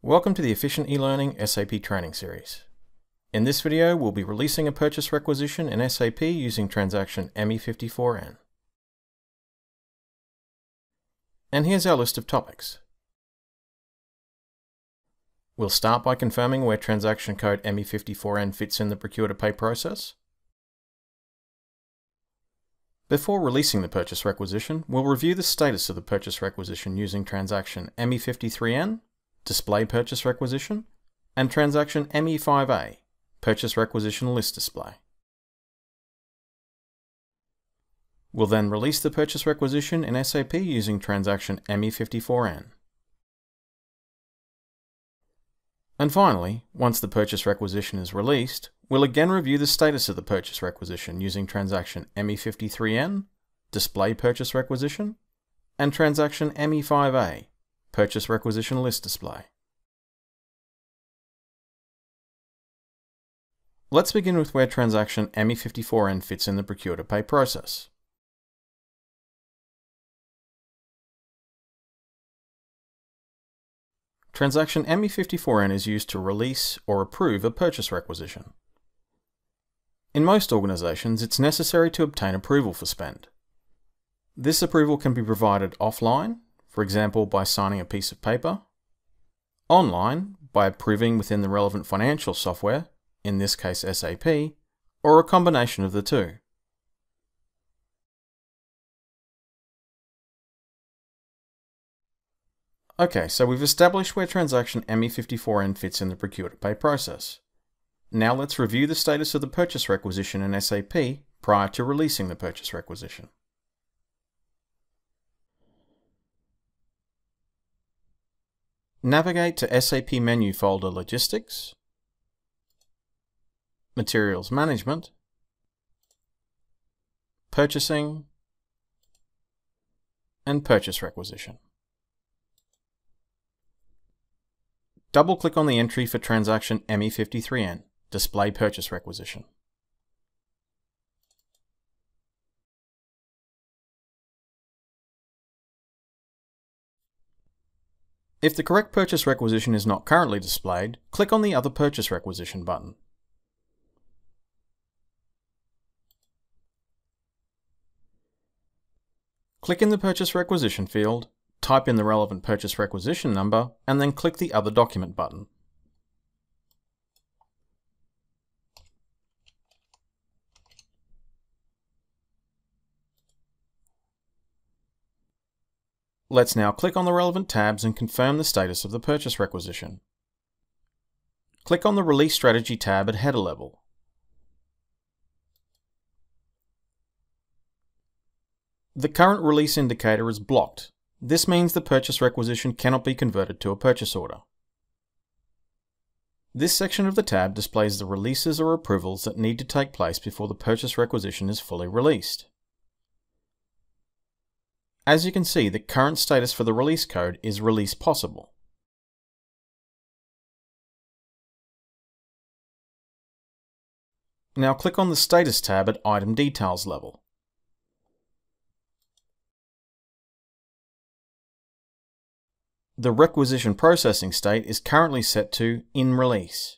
Welcome to the Efficient eLearning SAP training series. In this video, we'll be releasing a purchase requisition in SAP using transaction ME54N. And here's our list of topics. We'll start by confirming where transaction code ME54N fits in the Procure-to-Pay process. Before releasing the purchase requisition, we'll review the status of the purchase requisition using transaction ME53N, Display Purchase Requisition, and transaction ME5A, Purchase Requisition List Display. We'll then release the purchase requisition in SAP using transaction ME54N. And finally, once the purchase requisition is released, we'll again review the status of the purchase requisition using transaction ME53N, Display Purchase Requisition, and transaction ME5A, Purchase Requisition List Display. Let's begin with where transaction ME54N fits in the Procure-to-Pay process. Transaction ME54N is used to release or approve a purchase requisition. In most organizations, it's necessary to obtain approval for spend. This approval can be provided offline, for example by signing a piece of paper, online by approving within the relevant financial software, in this case SAP, or a combination of the two. Okay, so we've established where transaction ME54N fits in the Procure-to-Pay process. Now let's review the status of the purchase requisition in SAP prior to releasing the purchase requisition. Navigate to SAP menu folder Logistics, Materials Management, Purchasing, and Purchase Requisition. Double-click on the entry for transaction ME53N, Display Purchase Requisition. If the correct purchase requisition is not currently displayed, click on the Other Purchase Requisition button. Click in the Purchase Requisition field, type in the relevant purchase requisition number, and then click the Other Document button. Let's now click on the relevant tabs and confirm the status of the purchase requisition. Click on the Release Strategy tab at header level. The current release indicator is blocked. This means the purchase requisition cannot be converted to a purchase order. This section of the tab displays the releases or approvals that need to take place before the purchase requisition is fully released. As you can see, the current status for the release code is Release Possible. Now click on the Status tab at Item Details level. The requisition processing state is currently set to In Release.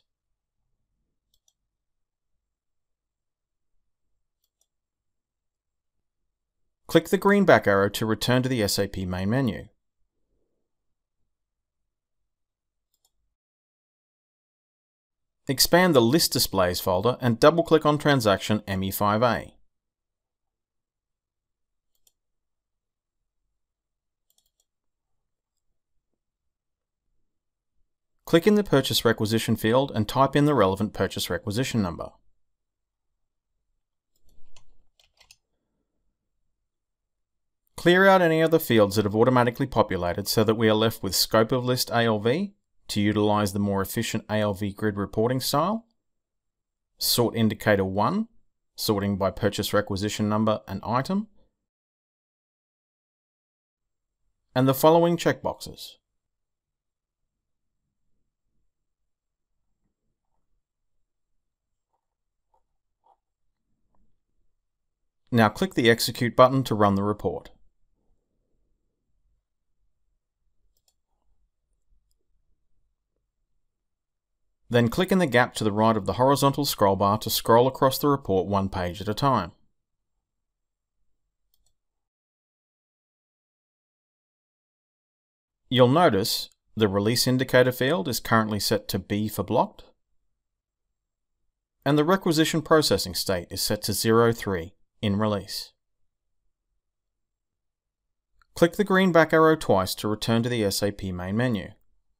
Click the green back arrow to return to the SAP main menu. Expand the List Displays folder and double-click on transaction ME5A. Click in the Purchase Requisition field and type in the relevant purchase requisition number. Clear out any other fields that have automatically populated so that we are left with Scope of List ALV to utilize the more efficient ALV grid reporting style, Sort Indicator 1, sorting by purchase requisition number and item, and the following checkboxes. Now click the Execute button to run the report. Then click in the gap to the right of the horizontal scroll bar to scroll across the report one page at a time. You'll notice the release indicator field is currently set to B for blocked, and the requisition processing state is set to 03 in release. Click the green back arrow twice to return to the SAP main menu.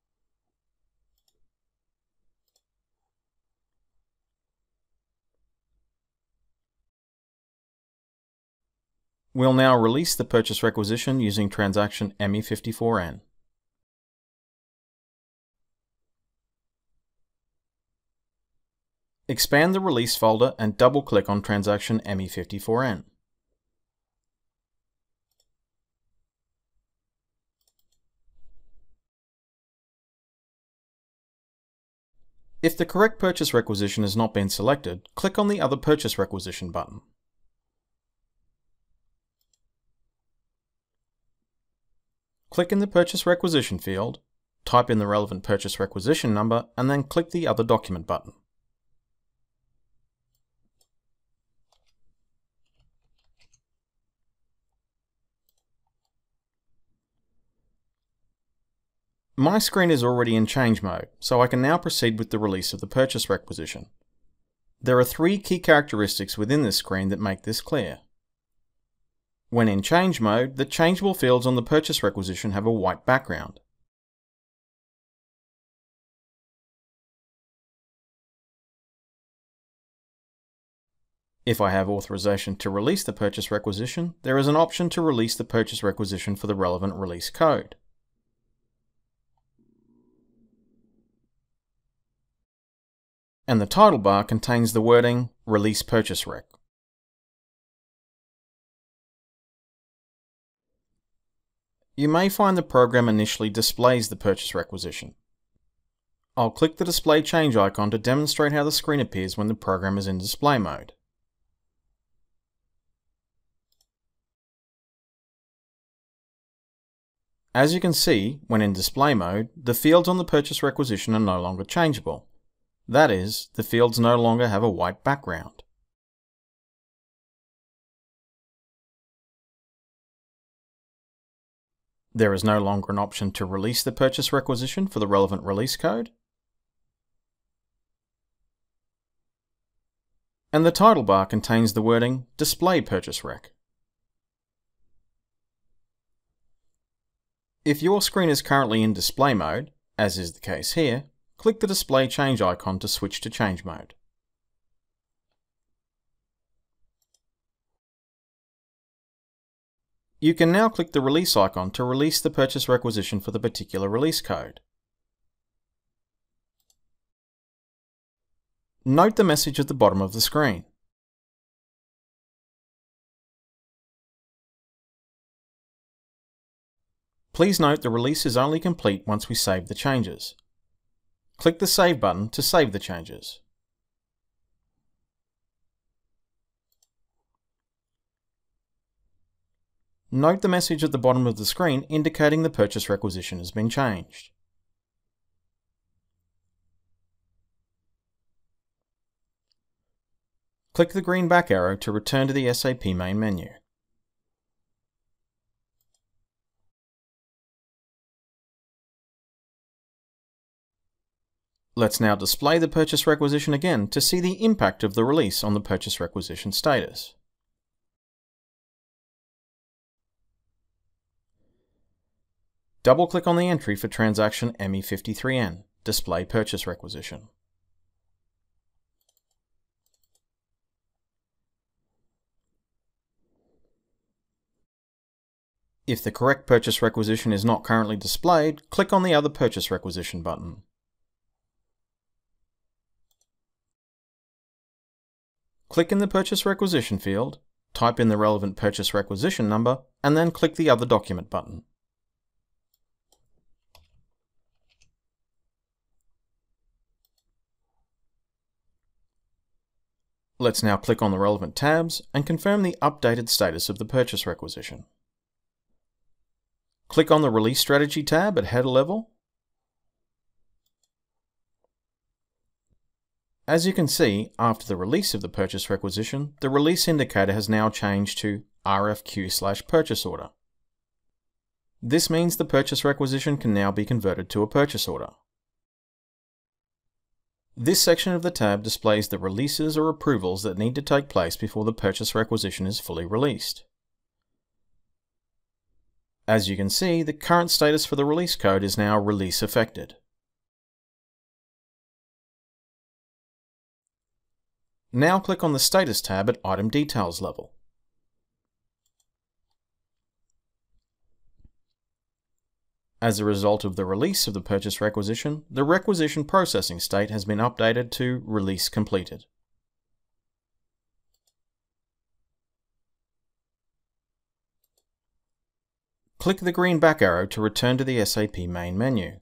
We'll now release the purchase requisition using transaction ME54N. Expand the release folder and double-click on transaction ME54N. If the correct purchase requisition has not been selected, click on the Other Purchase Requisition button. Click in the Purchase Requisition field, type in the relevant purchase requisition number, and then click the Other Document button. My screen is already in change mode, so I can now proceed with the release of the purchase requisition. There are three key characteristics within this screen that make this clear. When in change mode, the changeable fields on the purchase requisition have a white background. If I have authorization to release the purchase requisition, there is an option to release the purchase requisition for the relevant release code. And the title bar contains the wording Release Purchase Rec. You may find the program initially displays the purchase requisition. I'll click the display change icon to demonstrate how the screen appears when the program is in display mode. As you can see, when in display mode, the fields on the purchase requisition are no longer changeable. That is, the fields no longer have a white background. There is no longer an option to release the purchase requisition for the relevant release code. And the title bar contains the wording Display Purchase Rec. If your screen is currently in display mode, as is the case here, click the display change icon to switch to change mode. You can now click the release icon to release the purchase requisition for the particular release code. Note the message at the bottom of the screen. Please note the release is only complete once we save the changes. Click the Save button to save the changes. Note the message at the bottom of the screen indicating the purchase requisition has been changed. Click the green back arrow to return to the SAP main menu. Let's now display the purchase requisition again to see the impact of the release on the purchase requisition status. Double-click on the entry for transaction ME53N, Display Purchase Requisition. If the correct purchase requisition is not currently displayed, click on the Other Purchase Requisition button. Click in the Purchase Requisition field, type in the relevant purchase requisition number, and then click the Other Document button. Let's now click on the relevant tabs and confirm the updated status of the purchase requisition. Click on the Release Strategy tab at header level. As you can see, after the release of the purchase requisition, the release indicator has now changed to RFQ/purchase order. This means the purchase requisition can now be converted to a purchase order. This section of the tab displays the releases or approvals that need to take place before the purchase requisition is fully released. As you can see, the current status for the release code is now release affected. Now click on the Status tab at Item Details level. As a result of the release of the purchase requisition, the requisition processing state has been updated to Release Completed. Click the green back arrow to return to the SAP main menu.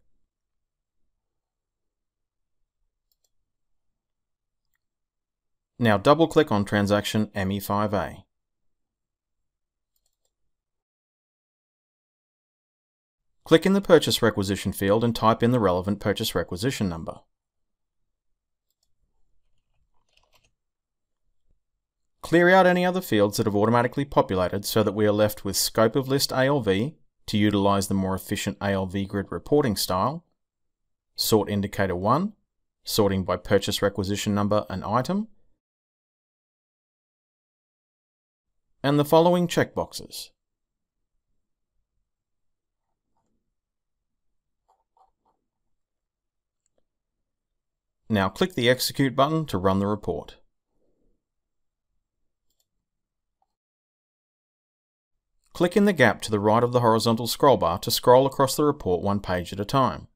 Now double-click on transaction ME5A. Click in the Purchase Requisition field and type in the relevant Purchase Requisition number. Clear out any other fields that have automatically populated so that we are left with Scope of List ALV to utilize the more efficient ALV grid reporting style, Sort Indicator 1, sorting by Purchase Requisition number and item, and the following checkboxes. Now click the Execute button to run the report. Click in the gap to the right of the horizontal scroll bar to scroll across the report one page at a time.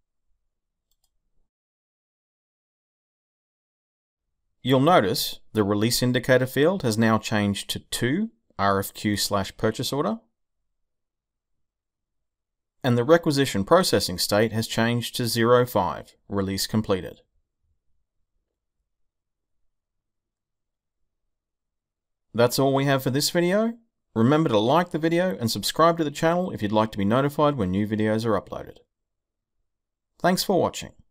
You'll notice the Release Indicator field has now changed to 2 RFQ/purchase order, and the requisition processing state has changed to 05 Release Completed. That's all we have for this video. Remember to like the video and subscribe to the channel if you'd like to be notified when new videos are uploaded. Thanks for watching.